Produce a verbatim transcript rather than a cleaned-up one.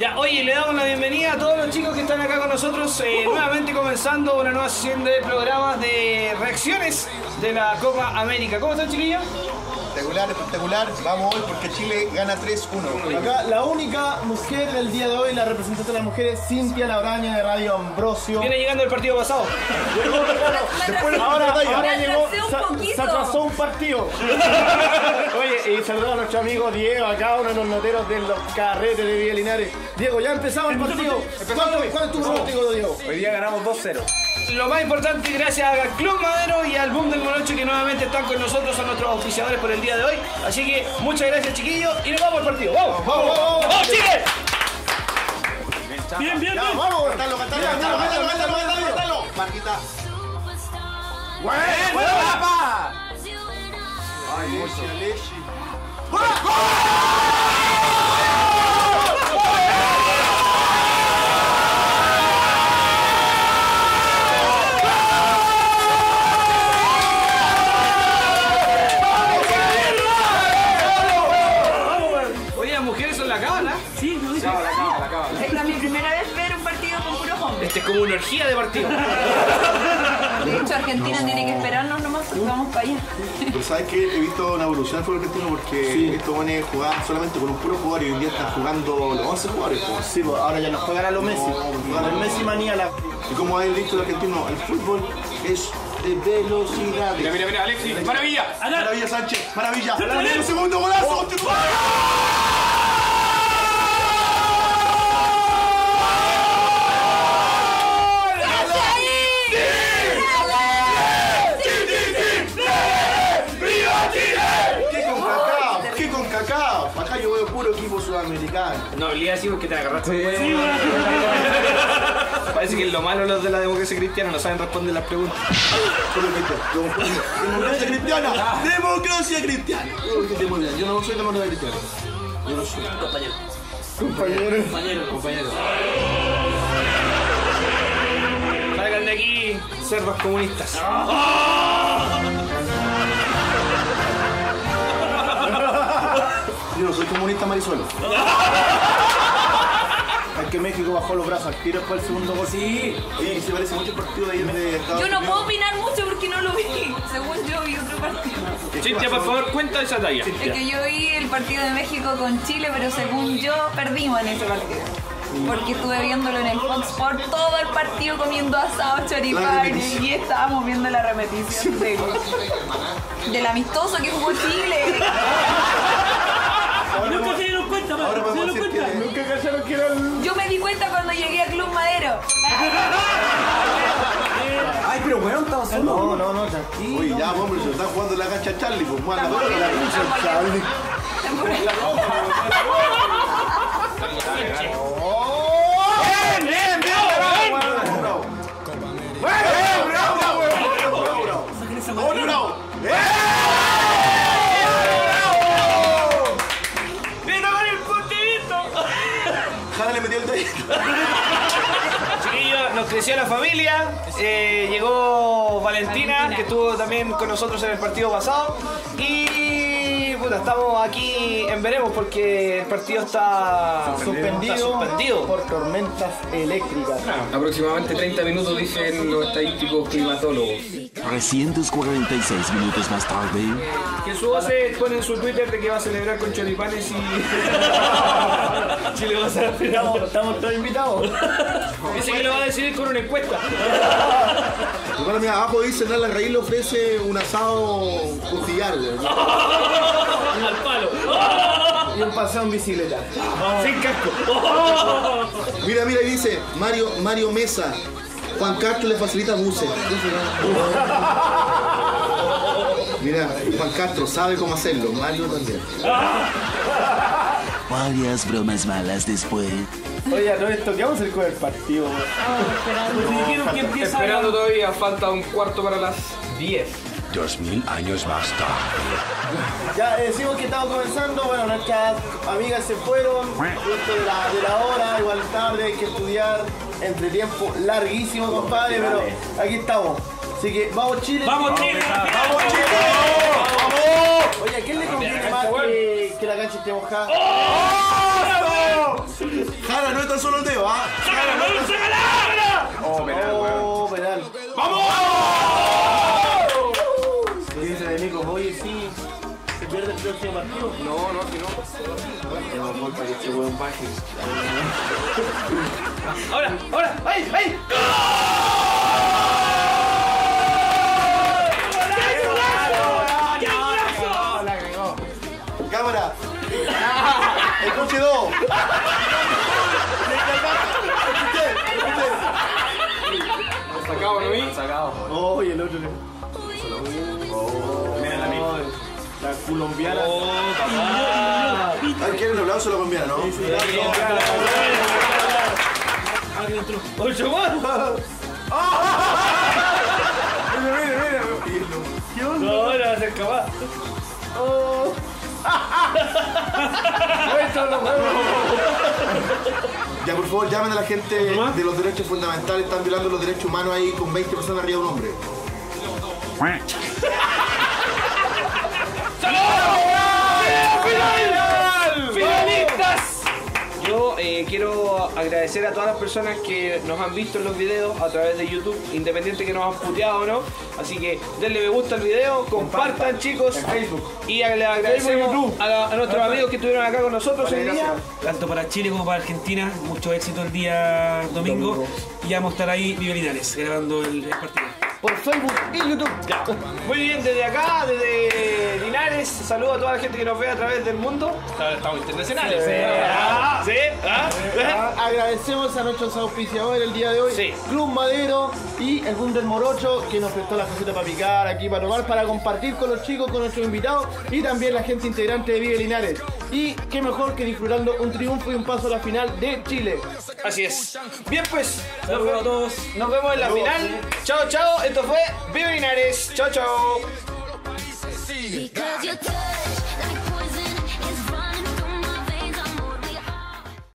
Ya, oye, le damos la bienvenida a todos los chicos que están acá con nosotros, eh, nuevamente comenzando una nueva sesión de programas de reacciones de la Copa América. ¿Cómo están, chiquillos? Espectacular, espectacular. Vamos hoy porque Chile gana tres uno. Acá la única mujer del día de hoy, la representante de las mujeres, Cintia Labraña de Radio Ambrosio. Viene llegando el partido pasado. Después, ahora, ahora llegó, un se, poquito. se atrasó un partido. Oye, y saludamos a nuestro amigo Diego, acá uno de los noteros de los carretes de Villa Linares. Diego, ya empezamos el partido. ¿Cuál, ¿Cuál es tu pronóstico, Diego? Hoy día ganamos dos cero. Lo más importante, gracias a Club Madero y al Boom del Molocho que nuevamente están con nosotros, son nuestros auspiciadores por el día de hoy. Así que muchas gracias, chiquillos, y nos vamos al partido. ¡Vamos! ¡Vamos, vamos! ¡Vamos, Chile! Bien, bien, Ya, bien. vamos, cantalo, cantalo, cantalo, cantalo, cantalo, cantalo, cantalo. Marquita. ¡Bueno, bueno, papá! Ay, Leche, Leche. Oye, las mujeres son la cábala. Sí, lo dije. Esta es mi primera vez ver un partido con puros hombres. Este es como una orgía de partido. De hecho, Argentina tiene que esperarnos nomás porque vamos para allá. Pero sabes que he visto una evolución del fútbol argentino porque estos jóvenes jugaban solamente con un puro jugador y hoy en día están jugando los once jugadores. Pues. Sí, pues ahora ya nos juegan a los Messi. Juegan el Messi manía la... Y como ha dicho el argentino, el fútbol es de velocidad. Mira, mira, mira, Alexis. ¡Maravilla! Maravilla, Sánchez, maravilla. Un segundo golazo. ¿Qué con cacao? ¿Qué con cacao? Acá yo veo puro equipo sudamericano. No, olía así porque te agarraste. Sí, parece que lo malo los de la democracia cristiana no saben responder las preguntas. Democracia cristiana. Democracia cristiana. Muy bien. Yo no soy democracia cristiana. Yo no soy. Compañero. Compañero. Compañero, compañero. Salgan de aquí, cerdos comunistas. Yo no soy comunista, Marizuelo. Es que México bajó los brazos al tiro después del segundo gol. Sí. Oye, se parece mucho el partido de ayer de Estados Yo no Unidos. puedo opinar mucho porque no lo vi. Según yo vi otro partido. Cintia, por favor, cuenta esa talla. Es que yo vi el partido de México con Chile, pero según yo perdimos en ese partido. Porque estuve viéndolo en el Fox Sports todo el partido comiendo asado, choripanes y estábamos viendo la repetición del, del amistoso que jugó Chile. Nunca se dieron cuenta, Ahora ¿se podemos dieron decir cuenta? que- Nunca callaron que era el... Yo me di cuenta cuando llegué a Club Madero. Ay, pero weón, estamos solos. No, no, no, tranquilo. Uy, ya, hombre, se están jugando en la cancha Charlie, pues muevan la Estamos pelota. bien, Charlie. estamos bien. ¡Bien, bien, bien! Bravo. ¡Bravo, bravo! Bravo, bravo. Ahora, bravo. ¡Mira con el puntito! Jana le metió el dedito. Chiquillos, nos creció la familia. eh, llegó Valentina, que estuvo también con nosotros en el partido pasado. Y puta, estamos aquí en veremos porque el partido está Suspendido, está suspendido. por tormentas eléctricas. Aproximadamente treinta minutos dicen los estadísticos climatólogos. trescientos cuarenta y seis minutos más tarde. Jesús José pone en su Twitter de que va a celebrar con choripanes y Chile va a ser Estamos, estamos todos invitados. Dice que lo va a decidir con una encuesta. Y bueno, mira, abajo dice, Nala Raíz le ofrece un asado costillar, güey. Al palo. Y un paseo en bicicleta. Sin casco. Mira, mira, y dice, Mario, Mario Mesa, Juan Castro le facilita buses. Mira, Juan Castro sabe cómo hacerlo, Mario también. Varias bromas malas después. Oye, no, esto, ¿qué vamos a hacer con el partido? Pues dijeron que empieza Esperando todavía, falta un cuarto para las diez. Dos mil años más tarde. Ya eh, decimos que estamos comenzando, bueno, nuestras amigas se fueron, justo de la, de la hora, igual tarde, hay que estudiar, entre tiempo larguísimo, compadre, pero aquí estamos. Así que vamos Chile. ¡Vamos Chile! ¡Vamos Chile! ¡Vamos! Oye, ¿a quién le conviene más que, que la cancha esté mojada? Jara, no es tan solo el dedo, ¿ah? ¡Sácala, no se gana! Oh, penal, weón. Oh, penal. ¡Vamos! ¿Qué dice de Nico? Oye, sí. ¿Se pierde el próximo partido? No, no, si no. Tenemos gol para que este weón baje. Ahora, ahora, ¡ay, ay! Cámara. El coche dos. Sacado, ¿no vi? Sacado. Oh, y el otro le... Mira la misma. La colombiana. ¿Alguien quiere un aplauso a la colombiana, no? ¡Ocho más! Mira, mira, mira. ¿Qué onda? No, no va a ser capaz. Oh. Ya, por favor, llamen a la gente de los derechos fundamentales. Están violando los derechos humanos ahí con veinte personas arriba de un hombre. ¡Finalistas! Yo eh, quiero agradecer a todas las personas que nos han visto en los videos a través de YouTube, independiente que nos han puteado o no. Así que denle me gusta al video, compartan, chicos, en Facebook. Y le agradecemos a, la- a nuestros amigos que estuvieron acá con nosotros hoy día. Tanto para Chile como para Argentina, mucho éxito el día domingo. Y vamos a estar ahí, Vive Linares, grabando el, el partido. Por Facebook y YouTube. Ya. Muy bien, desde acá, desde Linares, saludo a toda la gente que nos ve a través del mundo. Estamos internacionales. Sí. Ah, ¿sí? ¿Ah? Ah, Agradecemos a nuestros auspiciadores el día de hoy, Sí. Club Madero y el Boom del Morocho, que nos prestó las cositas para picar aquí, para tomar, para compartir con los chicos, con nuestros invitados y también la gente integrante de Vive Linares. Y qué mejor que disfrutando un triunfo y un paso a la final de Chile. Así es. Bien, pues, nos, Saludos a ve- todos. nos vemos en la final. Chao, chao. Esto fue Vive Linares. Chao, chao. Because you're